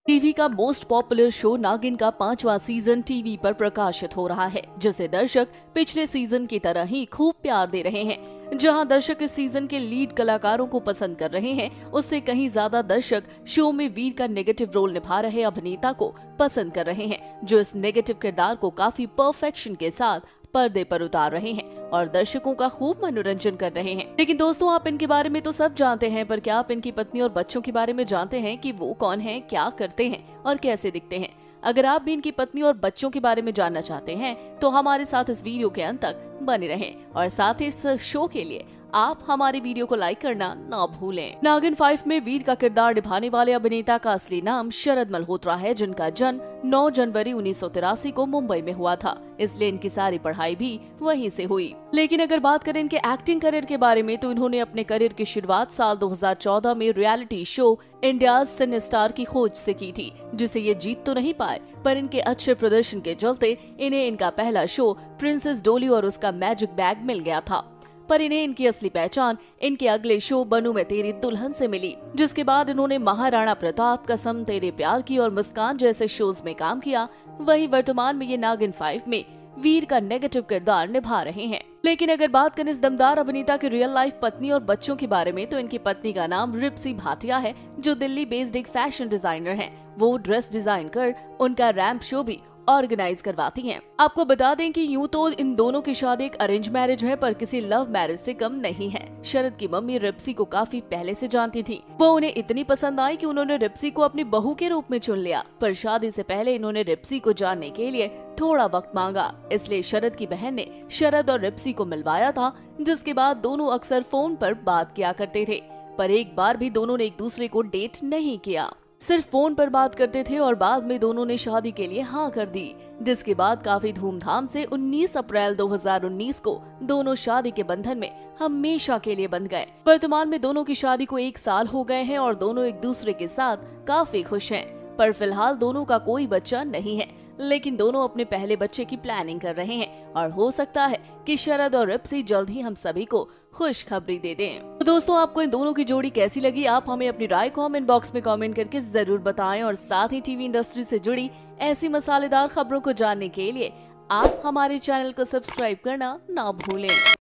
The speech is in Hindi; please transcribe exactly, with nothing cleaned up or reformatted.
टीवी का मोस्ट पॉपुलर शो नागिन का पांचवा सीजन टीवी पर प्रकाशित हो रहा है, जिसे दर्शक पिछले सीजन की तरह ही खूब प्यार दे रहे हैं। जहां दर्शक इस सीजन के लीड कलाकारों को पसंद कर रहे हैं, उससे कहीं ज्यादा दर्शक शो में वीर का नेगेटिव रोल निभा रहे अभिनेता को पसंद कर रहे हैं, जो इस नेगेटिव किरदार को काफी परफेक्शन के साथ पर्दे पर उतार रहे हैं और दर्शकों का खूब मनोरंजन कर रहे हैं। लेकिन दोस्तों, आप इनके बारे में तो सब जानते हैं, पर क्या आप इनकी पत्नी और बच्चों के बारे में जानते हैं कि वो कौन हैं, क्या करते हैं और कैसे दिखते हैं? अगर आप भी इनकी पत्नी और बच्चों के बारे में जानना चाहते हैं तो हमारे साथ इस वीडियो के अंत तक बने रहें और साथ ही इस शो के लिए आप हमारे वीडियो को लाइक करना ना भूलें। नागिन फाइव में वीर का किरदार निभाने वाले अभिनेता का असली नाम शरद मल्होत्रा है, जिनका जन्म नौ जनवरी उन्नीस सौ तिरासी को मुंबई में हुआ था, इसलिए इनकी सारी पढ़ाई भी वहीं से हुई। लेकिन अगर बात करें इनके एक्टिंग करियर के बारे में तो इन्होंने अपने करियर की शुरुआत साल दो हज़ार चौदह में reality show India's cine star की खोज से की थी, जिसे ये जीत तो नहीं पाए, पर इनके अच्छे प्रदर्शन के चलते इन्हें इनका पहला शो प्रिंसेस डोली और उसका मैजिक बैग मिल गया था। पर इन्हें इनकी असली पहचान इनके अगले शो बनूं मैं तेरी दुल्हन से मिली, जिसके बाद इन्होंने महाराणा प्रताप, कसम तेरे प्यार की और मुस्कान जैसे शोज में काम किया। वहीं वर्तमान में ये नागिन फाइव में वीर का नेगेटिव किरदार निभा रहे हैं। लेकिन अगर बात करें इस दमदार अभिनेता के रियल लाइफ पत्नी और बच्चों के बारे में तो इनकी पत्नी का नाम रिप्सी भाटिया है, जो दिल्ली बेस्ड एक फैशन डिजाइनर हैं। वो ड्रेस डिजाइन कर उनका रैंप शो भी ऑर्गेनाइज करवाती हैं। आपको बता दें कि यूं तो इन दोनों की शादी एक अरेंज मैरिज है, पर किसी लव मैरिज से कम नहीं है। शरद की मम्मी रिप्सी को काफी पहले से जानती थी। वो उन्हें इतनी पसंद आई कि उन्होंने रिप्सी को अपनी बहू के रूप में चुन लिया, पर शादी से पहले इन्होंने रिप्सी को जानने के लिए थोड़ा वक्त मांगा, इसलिए शरद की बहन ने शरद और रिप्सी को मिलवाया था, जिसके बाद दोनों अक्सर फोन पर बात किया करते थे। पर एक बार भी दोनों ने एक दूसरे को डेट नहीं किया, सिर्फ फोन पर बात करते थे और बाद में दोनों ने शादी के लिए हाँ कर दी, जिसके बाद काफी धूमधाम से उन्नीस अप्रैल दो हज़ार उन्नीस को दोनों शादी के बंधन में हमेशा के लिए बंध गए। वर्तमान में दोनों की शादी को एक साल हो गए हैं और दोनों एक दूसरे के साथ काफी खुश हैं। पर फिलहाल दोनों का कोई बच्चा नहीं है, लेकिन दोनों अपने पहले बच्चे की प्लानिंग कर रहे हैं और हो सकता है कि शरद और रिप्सी जल्द ही हम सभी को खुशखबरी दे दें। तो दोस्तों, आपको इन दोनों की जोड़ी कैसी लगी? आप हमें अपनी राय कमेंट बॉक्स में कमेंट करके जरूर बताएं और साथ ही टीवी इंडस्ट्री से जुड़ी ऐसी मसालेदार खबरों को जानने के लिए आप हमारे चैनल को सब्सक्राइब करना ना भूलें।